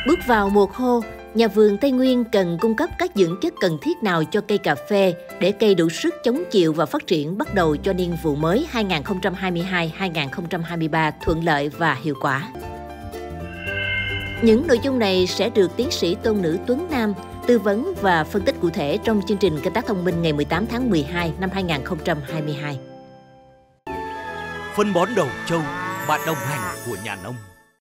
Bước vào mùa khô, nhà vườn Tây Nguyên cần cung cấp các dưỡng chất cần thiết nào cho cây cà phê để cây đủ sức chống chịu và phát triển bắt đầu cho niên vụ mới 2022-2023 thuận lợi và hiệu quả. Những nội dung này sẽ được tiến sĩ tôn nữ Tuấn Nam tư vấn và phân tích cụ thể trong chương trình Canh tác thông minh ngày 18 tháng 12 năm 2022. Phân bón đầu trâu, bạn đồng hành của nhà nông.